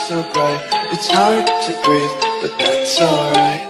so bright. It's hard to breathe, but that's alright.